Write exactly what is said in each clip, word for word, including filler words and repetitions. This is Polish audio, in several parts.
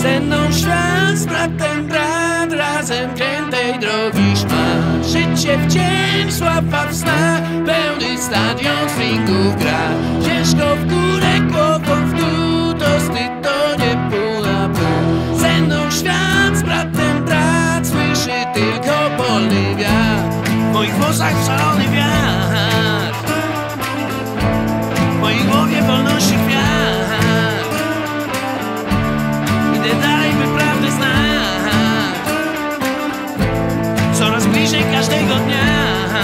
Ze mną świat, z bratem brat, razem krętej drogi szmat. Życie w dzień, sława w snach, pełny stadion swingów gra. Ciężko w górę, głową w dół, to wstyd, to nie pół na pół. Ze mną świat, z bratem brat, słyszy tylko polny wiatr. W moich włosach szalony wiatr, w mojej głowie wolności kwiat. Idę dalej, by prawdę znać, coraz bliżej każdego dnia.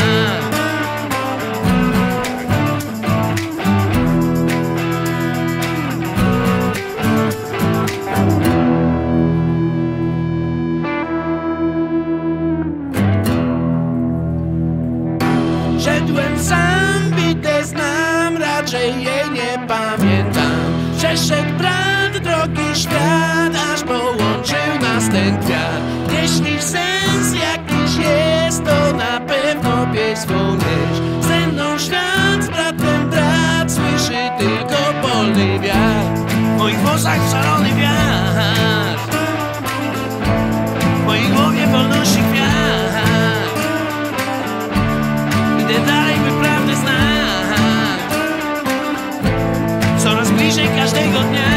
Szedłem sam, bitę znam, raczej jej nie pamiętam. Przeszedł brat drogi świat, aż połączył nas ten kwiat. Jeśli sens jakiś jest, to na pewno pieśń swą nieś. Ze mną świat, z bratem brat, słyszy tylko polny wiatr. W moich włosach szalony wiatr, w mojej głowie wolności kwiat. Idę dalej, by prawdę znać, coraz bliżej każdego dnia.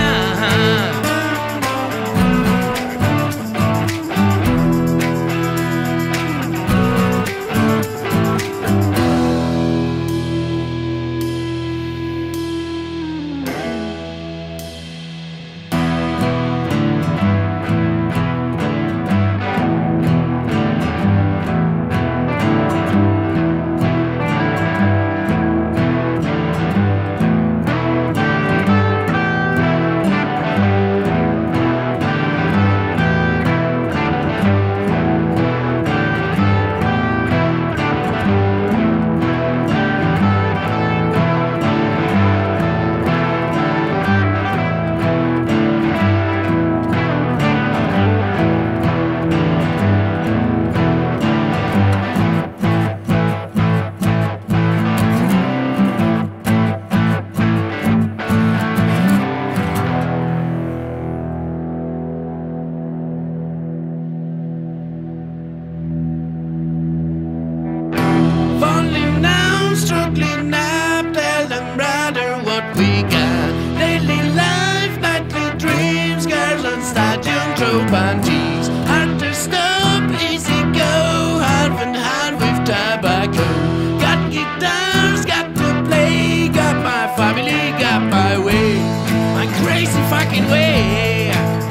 Struggling up, tell them brother what we got. Daily life, nightly dreams, girls on stadium, throw panties. Hard to stop, easy go, half and half with tobacco. Got guitars, got to play, got my family, got my way, my crazy fucking way.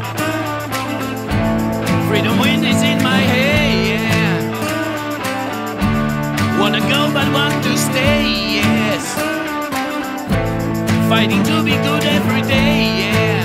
Freedom wind is in my hair. Wanna go but want to stay, yes. Fighting to be good every day, yeah.